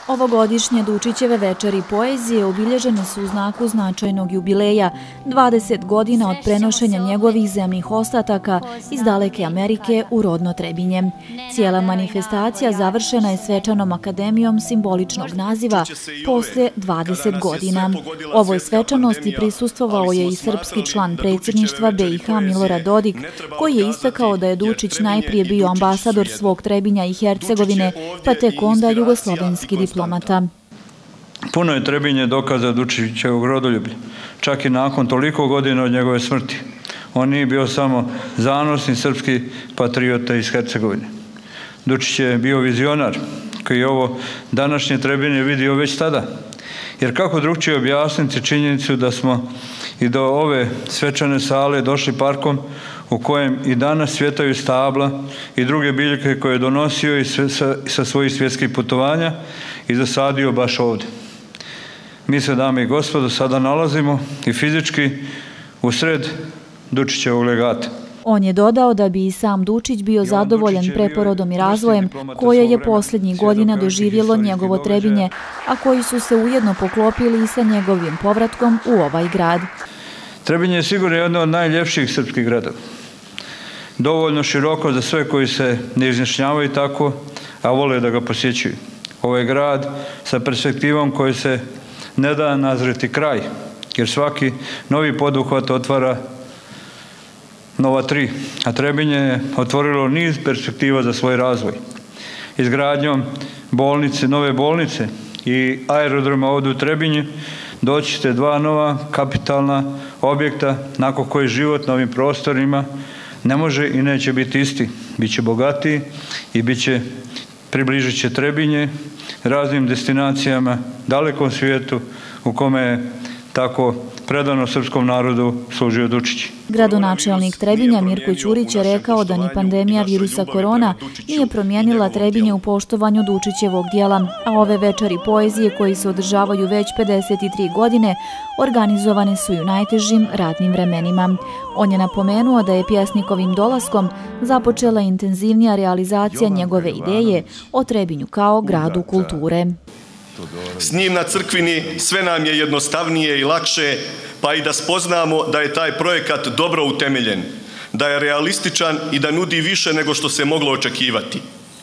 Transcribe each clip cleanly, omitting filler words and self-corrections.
Ovogodišnje Dučićeve večeri poezije obilježene su u znaku značajnog jubileja, 20 godina od prenošenja njegovih zemnih ostataka iz daleke Amerike u rodno Trebinje. Cijela manifestacija završena je svečanom akademijom simboličnog naziva poslije 20 godina. Ovoj svečanosti prisustvovao je i srpski član predsjedništva BiH Milorad Dodik, koji je istakao da je Dučić najprije bio ambasador svog Trebinja i Hercegovine, pa tek onda jugoslovenski diplomata. Puno je Trebinje dokaza Dučićevog rodoljublja, čak i nakon toliko godina od njegove smrti. On nije bio samo zanosni srpski patriota iz Hercegovine. Dučić je bio vizionar koji je ovo današnje Trebinje vidio već tada. Jer kako drugčije objasniti činjenicu da smo i do ove svečane sale došli parkom u kojem i danas svjetaju stabla i druge biljke koje je donosio i sa svojih svjetskih putovanja i zasadio baš ovdje. Mi se, dame i gospodo, sada nalazimo i fizički usred Dučićevog legata. On je dodao da bi i sam Dučić bio zadovoljan preporodom i razvojem koje je posljednjih godina doživjelo njegovo Trebinje, a koji su se ujedno poklopili i sa njegovim povratkom u ovaj grad. Trebinje je sigurno jedno od najljepših srpskih gradova. Dovoljno široko za sve koji se ne izjašnjavaju tako, a vole da ga posjećuju. Ovo je grad sa perspektivom koji se ne da nazreti kraj, jer svaki novi poduhvat otvara nova tri, a Trebinje je otvorilo niz perspektiva za svoj razvoj. Izgradnjom bolnice, nove bolnice i aerodroma ovdje u Trebinje doći ćete dva nova kapitalna objekta nakon koji život na ovim prostorima ne može i neće biti isti. Biće bogatiji i približit će Trebinje raznim destinacijama, dalekom svijetu u kome je tako predano srpskom narodu služio Dučić. Gradonačelnik Trebinja Mirko Ćurić je rekao da ni pandemija virusa korona nije promijenila Trebinje u poštovanju Dučićevog dijela, a ove večeri poezije koji se održavaju već 53 godine organizovane su i u najtežim ratnim vremenima. On je napomenuo da je pjesnikovim dolaskom započela intenzivnija realizacija njegove ideje o Trebinju kao gradu kulture. S njim na crkvini sve nam je jednostavnije i lakše, pa i da spoznamo da je taj projekat dobro utemeljen, da je realističan i da nudi više nego što se moglo očekivati.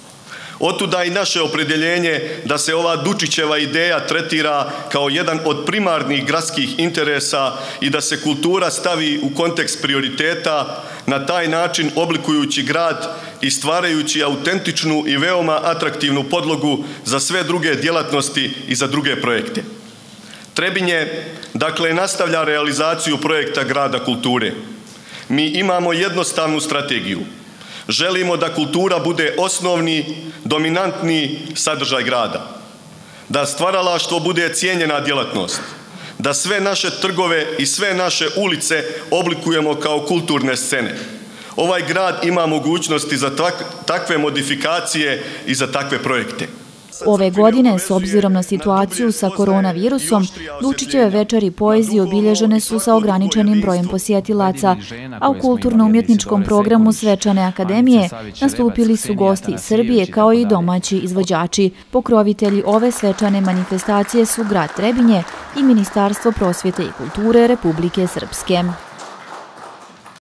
Otuda i naše opredjeljenje da se ova Dučićeva ideja tretira kao jedan od primarnih gradskih interesa i da se kultura stavi u kontekst prioriteta, na taj način oblikujući grad i stvarajući autentičnu i veoma atraktivnu podlogu za sve druge djelatnosti i za druge projekte. Trebinje, dakle, nastavlja realizaciju projekta grada kulture. Mi imamo jednostavnu strategiju. Želimo da kultura bude osnovni, dominantni sadržaj grada. Da stvaralaštvo bude cijenjena djelatnost. Da sve naše trgove i sve naše ulice oblikujemo kao kulturne scene. Ovaj grad ima mogućnosti za takve modifikacije i za takve projekte. Ove godine, s obzirom na situaciju sa koronavirusom, Dučićeve večeri poezije obilježene su sa ograničenim brojem posjetilaca, a u kulturno-umjetničkom programu Svečane akademije nastupili su gosti iz Srbije kao i domaći izvođači. Pokrovitelji ove svečane manifestacije su grad Trebinje i Ministarstvo prosvjete i kulture Republike Srpske.